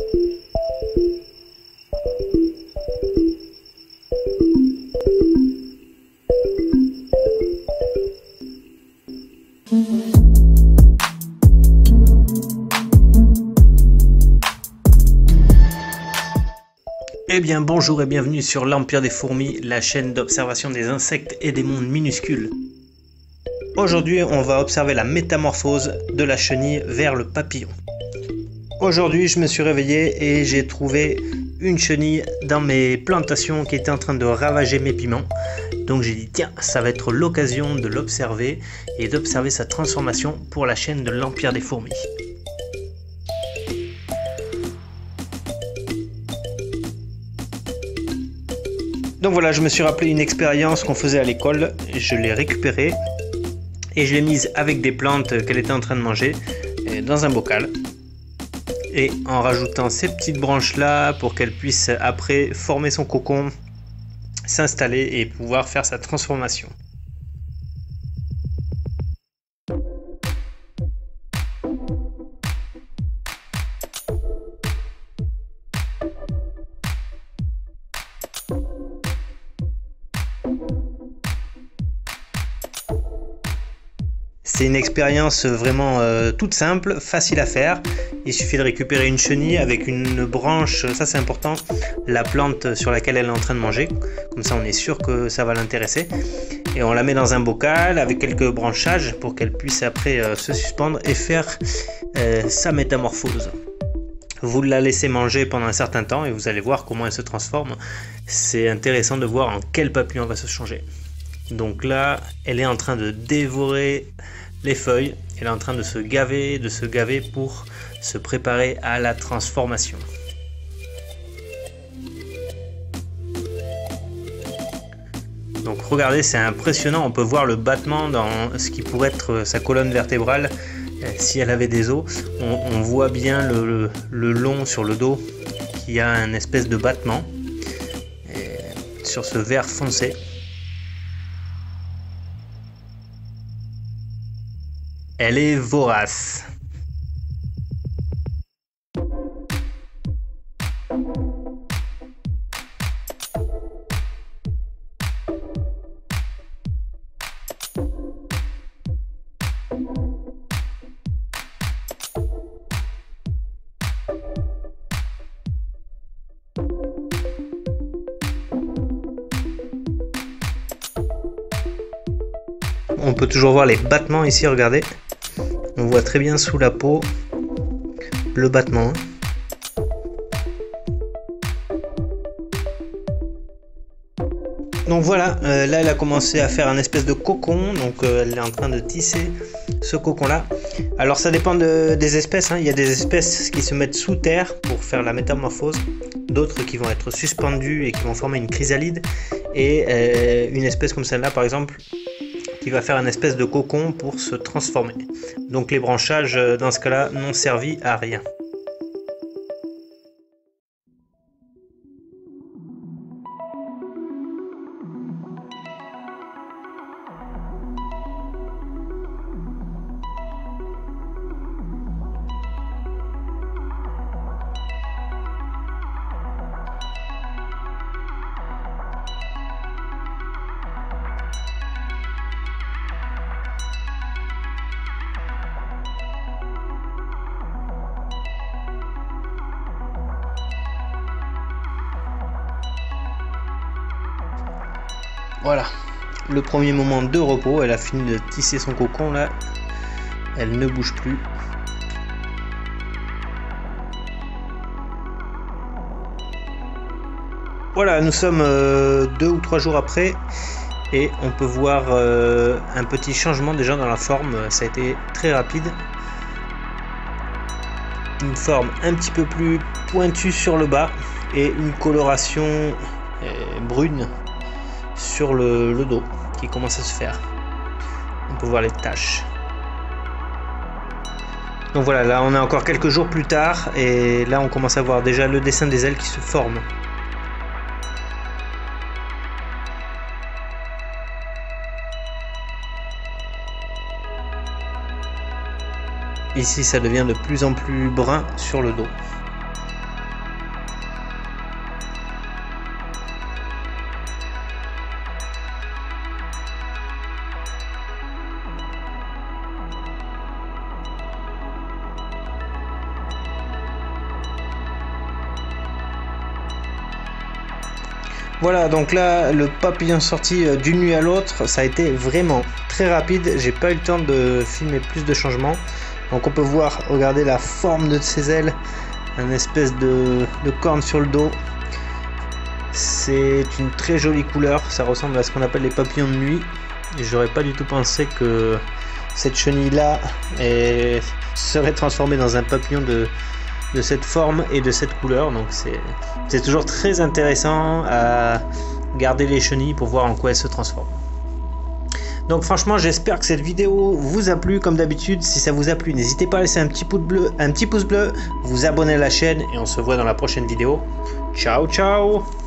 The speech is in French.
Eh bien bonjour et bienvenue sur l'Empire des Fourmis, la chaîne d'observation des insectes et des mondes minuscules. Aujourd'hui on va observer la métamorphose de la chenille vers le papillon. Aujourd'hui je me suis réveillé et j'ai trouvé une chenille dans mes plantations qui était en train de ravager mes piments. Donc j'ai dit tiens, ça va être l'occasion de l'observer et d'observer sa transformation pour la chaîne de l'Empire des Fourmis. Donc voilà, je me suis rappelé une expérience qu'on faisait à l'école, je l'ai récupérée et je l'ai mise avec des plantes qu'elle était en train de manger dans un bocal. Et en rajoutant ces petites branches là pour qu'elle puisse après former son cocon, s'installer et pouvoir faire sa transformation. C'est une expérience vraiment toute simple, facile à faire. Il suffit de récupérer une chenille avec une branche, ça c'est important, la plante sur laquelle elle est en train de manger. Comme ça on est sûr que ça va l'intéresser. Et on la met dans un bocal avec quelques branchages pour qu'elle puisse après se suspendre et faire sa métamorphose. Vous la laissez manger pendant un certain temps et vous allez voir comment elle se transforme. C'est intéressant de voir en quel papillon elle va se changer. Donc là, elle est en train de dévorer les feuilles, elle est en train de se gaver pour se préparer à la transformation. Donc regardez, c'est impressionnant, on peut voir le battement dans ce qui pourrait être sa colonne vertébrale si elle avait des os. On voit bien le long sur le dos qui a un espèce de battement sur ce vert foncé. Elle est vorace. On peut toujours voir les battements ici, regardez. On voit très bien sous la peau le battement. Donc voilà, là elle a commencé à faire un espèce de cocon, donc elle est en train de tisser ce cocon là. Alors ça dépend des espèces, hein. Il y a des espèces qui se mettent sous terre pour faire la métamorphose, d'autres qui vont être suspendues et qui vont former une chrysalide, et une espèce comme celle-là par exemple qui va faire une espèce de cocon pour se transformer. Donc les branchages dans ce cas-là n'ont servi à rien. Voilà, le premier moment de repos, elle a fini de tisser son cocon là, elle ne bouge plus. Voilà, nous sommes 2 ou 3 jours après et on peut voir un petit changement déjà dans la forme, ça a été très rapide. Une forme un petit peu plus pointue sur le bas et une coloration brune sur le dos qui commence à se faire. On peut voir les taches. Donc voilà, là on est encore quelques jours plus tard et là on commence à voir déjà le dessin des ailes qui se forme. Ici ça devient de plus en plus brun sur le dos. Voilà, donc là, le papillon sorti d'une nuit à l'autre, ça a été vraiment très rapide. J'ai pas eu le temps de filmer plus de changements. Donc on peut voir, regardez la forme de ses ailes, une espèce de corne sur le dos. C'est une très jolie couleur, ça ressemble à ce qu'on appelle les papillons de nuit. Et j'aurais pas du tout pensé que cette chenille-là serait transformée dans un papillon de cette forme et de cette couleur. Donc c'est toujours très intéressant à garder les chenilles pour voir en quoi elles se transforment. Donc franchement, j'espère que cette vidéo vous a plu. Comme d'habitude, si ça vous a plu, n'hésitez pas à laisser un petit pouce bleu, vous abonner à la chaîne et on se voit dans la prochaine vidéo. Ciao ciao.